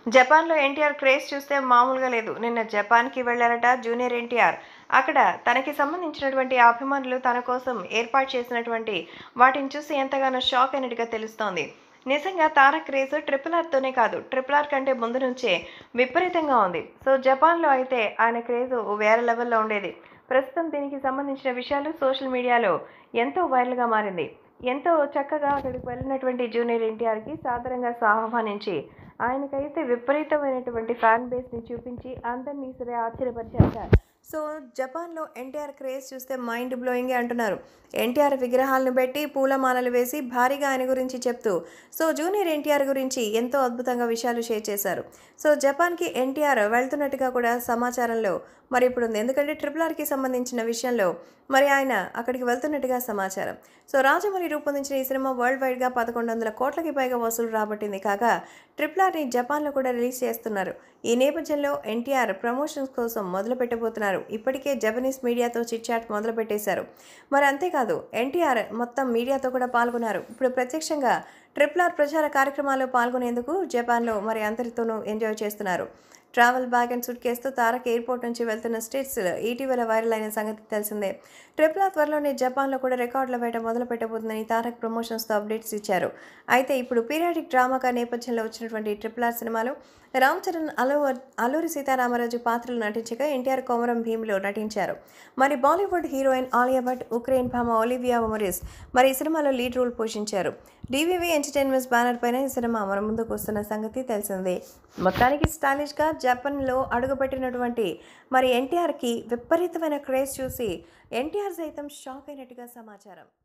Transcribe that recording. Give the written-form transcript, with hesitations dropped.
జపాన్‌లో ఎన్టీఆర్ క్రేజ్ చూస్తే మామూలుగా లేదు. నిన్న జపాన్‌కి వెళ్లారట జూనియర్ ఎన్టీఆర్. అక్కడ తనకి సంబంధించినటువంటి అభిమానులు తన కోసం ఏర్పాటు చేసినటువంటి వాటిని చూసి ఎంతగానో షాక్ అయినట్టుగా తెలుస్తోంది. నిజంగా తారక్ క్రేజ్ ట్రిపుల్ ఆర్‌తోనే కాదు, ట్రిపుల్ ఆర్ కంటే ముందు నుంచే విపరీతంగా ఉంది. సో, జపాన్‌లో అయితే ఆయన క్రేజ్ వేరే లెవెల్‌లో ఉండేది. ప్రస్తుతం దీనికి సంబంధించిన విషయాలు సోషల్ మీడియాలో ఎంతో వైరల్‌గా మారింది. ఎంతో చక్కగా అక్కడికి వెళ్ళినటువంటి జూనియర్ ఎన్టీఆర్‌కి సాదరంగా ఆహ్వానించి ఆయనకైతే విపరీతమైనటువంటి ఫ్యాన్ బేస్‌ని చూపించి అందరినీ సరే ఆశ్చర్యపరిచారట. సో, జపాన్‌లో ఎన్టీఆర్ క్రేజ్ చూస్తే మైండ్ బ్లోయింగే అంటున్నారు. ఎన్టీఆర్ విగ్రహాలను పెట్టి పూలమాలలు వేసి భారీగా ఆయన గురించి చెప్తూ జూనియర్ ఎన్టీఆర్ గురించి ఎంతో అద్భుతంగా విషయాలు షేర్ చేశారు. జపాన్‌కి ఎన్టీఆర్ వెళ్తున్నట్టుగా కూడా సమాచారంలో మరి ఇప్పుడు ఉంది. ఎందుకంటే ట్రిపుల్ ఆర్‌కి సంబంధించిన విషయంలో మరి ఆయన అక్కడికి వెళ్తున్నట్టుగా సమాచారం. రాజమౌళి రూపొందించిన ఈ సినిమా వరల్డ్ వైడ్‌గా 1100 కోట్లకి పైగా వసూలు రాబట్టింది. కాగా ట్రిపుల్ ఆర్‌ని జపాన్‌లో కూడా రిలీజ్ చేస్తున్నారు. ఈ నేపథ్యంలో ఎన్టీఆర్ ప్రమోషన్స్ కోసం మొదలు పెట్టబోతున్నారు. ఇప్పటికే జపనీస్ మీడియాతో చిట్ చాట్ మొదలు పెట్టేశారు. మరి అంతేకాదు ఎన్టీఆర్ మొత్తం మీడియాతో కూడా పాల్గొన్నారు. ఇప్పుడు ప్రత్యక్షంగా ట్రిపుల్ ఆర్ ప్రచార కార్యక్రమాల్లో పాల్గొనేందుకు జపాన్లో మరి అందరితోనూ ఎంజాయ్ చేస్తున్నారు. ట్రావెల్ బ్యాగ్ అండ్ సూట్ కేసుతో తారక్ ఎయిర్పోర్ట్ నుంచి వెళ్తున్న స్టేట్స్ ఇటీవల వైరల్ అయిన సంగతి తెలిసిందే. ట్రిపుల్ ఆర్ త్వరలోనే జపాన్లో కూడా రికార్డుల వేట మొదలు పెట్టబోతుందని తారక్ ప్రమోషన్స్తో అప్డేట్స్ ఇచ్చారు. అయితే ఇప్పుడు పీరియాడిక్ డ్రామాగా నేపథ్యంలో వచ్చినటువంటి ట్రిపుల్ ఆర్ సినిమాలో రామ్ చరణ్, అల్లూరి సీతారామరాజు పాత్రలు నటించగా ఎన్టీఆర్ కొమరం భీమ్లో నటించారు. మరి Bollywood heroine Alia Bhatt, Ukraine భామ ఒలివియా మొరిస్ మరి ఈ సినిమాలో లీడ్ రోల్ పోషించారు. డివివి ఎంటర్టైన్మెంట్స్ బ్యానర్ పైన ఈ సినిమా మన ముందుకు వస్తున్న సంగతి తెలిసిందే. మొత్తానికి స్టైలిష్గా జపాన్లో అడుగుపెట్టినటువంటి మరి ఎన్టీఆర్కి విపరీతమైన క్రేజ్ చూసి ఎన్టీఆర్ సైతం షాక్ అయినట్టుగా సమాచారం.